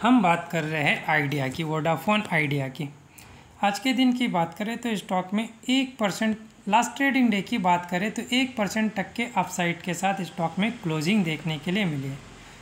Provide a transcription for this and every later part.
हम बात कर रहे हैं आइडिया की, वोडाफोन आइडिया की। आज के दिन की बात करें तो स्टॉक में 1% लास्ट ट्रेडिंग डे की बात करें तो 1% तक के अपसाइड के साथ स्टॉक में क्लोजिंग देखने के लिए मिली है।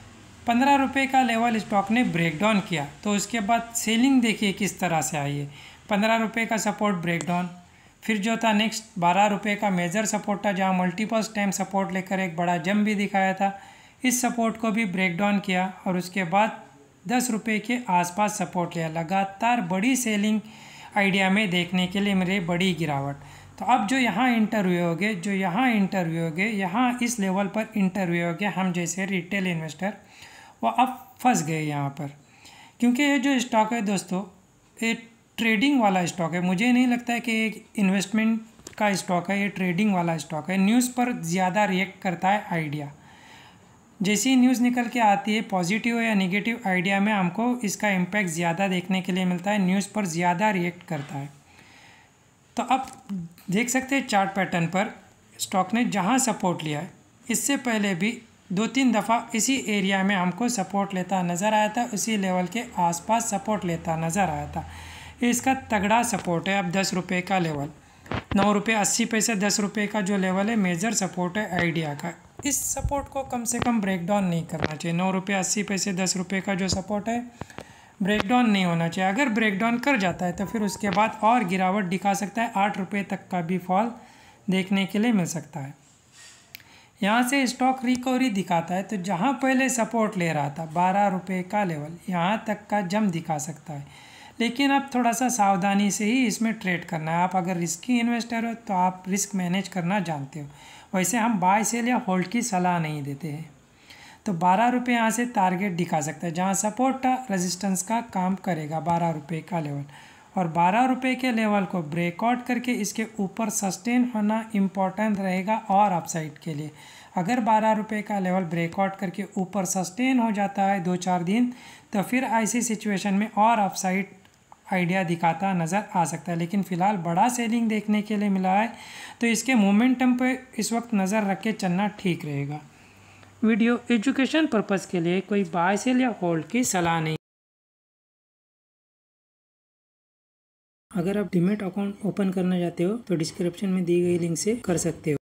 15 रुपये का लेवल स्टॉक ने ब्रेक डाउन किया तो उसके बाद सेलिंग देखिए किस तरह से आई है। 15 रुपये का सपोर्ट ब्रेक डाउन, फिर जो था नेक्स्ट 12 रुपये का मेजर सपोर्ट था जहां मल्टीपल टाइम सपोर्ट लेकर एक बड़ा जंप भी दिखाया था। इस सपोर्ट को भी ब्रेक डाउन किया और उसके बाद 10 रुपये के आसपास सपोर्ट लिया। लगातार बड़ी सेलिंग आइडिया में देखने के लिए मेरे बड़ी गिरावट। तो अब जो यहाँ इंटर हुए होंगे, यहाँ इस लेवल पर इंटर हुए होंगे हम जैसे रिटेल इन्वेस्टर, वो अब फंस गए यहाँ पर। क्योंकि ये जो स्टॉक है दोस्तों, ये ट्रेडिंग वाला स्टॉक है। मुझे नहीं लगता है कि एक इन्वेस्टमेंट का स्टॉक है, ये ट्रेडिंग वाला स्टॉक है। न्यूज़ पर ज़्यादा रिएक्ट करता है आइडिया। जैसी ही न्यूज़ निकल के आती है पॉजिटिव या नेगेटिव आइडिया में, हमको इसका इम्पैक्ट ज़्यादा देखने के लिए मिलता है, न्यूज़ पर ज़्यादा रिएक्ट करता है। तो अब देख सकते हैं चार्ट पैटर्न पर स्टॉक ने जहां सपोर्ट लिया है, इससे पहले भी 2-3 दफ़ा इसी एरिया में हमको सपोर्ट लेता नज़र आया था, उसी लेवल के आसपास सपोर्ट लेता नज़र आया था। इसका तगड़ा सपोर्ट है। अब 10 रुपये का लेवल, 9 रुपये 80 पैसे 10 रुपये का जो लेवल है मेजर सपोर्ट है आइडिया का। इस सपोर्ट को कम से कम ब्रेक डाउन नहीं करना चाहिए। 9 रुपये 80 पैसे 10 रुपये का जो सपोर्ट है ब्रेक डाउन नहीं होना चाहिए। अगर ब्रेक डाउन कर जाता है तो फिर उसके बाद और गिरावट दिखा सकता है, 8 रुपये तक का भी फॉल देखने के लिए मिल सकता है। यहाँ से स्टॉक रिकवरी दिखाता है तो जहाँ पहले सपोर्ट ले रहा था 12 रुपये का लेवल, यहाँ तक का जंप दिखा सकता है। लेकिन अब थोड़ा सा सावधानी से ही इसमें ट्रेड करना है। आप अगर रिस्की इन्वेस्टर हो तो आप रिस्क मैनेज करना जानते हो। वैसे हम बाय सेल या होल्ड की सलाह नहीं देते हैं। तो 12 रुपये यहाँ से टारगेट दिखा सकता है, जहाँ सपोर्ट था रेजिस्टेंस का काम करेगा 12 रुपये का लेवल। और 12 रुपये के लेवल को ब्रेकआउट करके इसके ऊपर सस्टेन होना इम्पॉर्टेंट रहेगा और अपसाइड के लिए। अगर 12 रुपये का लेवल ब्रेकआउट करके ऊपर सस्टेन हो जाता है 2-4 दिन, तो फिर ऐसी सिचुएशन में और अपसाइड आइडिया दिखाता नज़र आ सकता है। लेकिन फ़िलहाल बड़ा सेलिंग देखने के लिए मिला है तो इसके मोमेंटम पे इस वक्त नज़र रख के चलना ठीक रहेगा। वीडियो एजुकेशन पर्पज़ के लिए कोई बाय सेल या होल्ड की सलाह नहीं। अगर आप डीमैट अकाउंट ओपन करना चाहते हो तो डिस्क्रिप्शन में दी गई लिंक से कर सकते हो।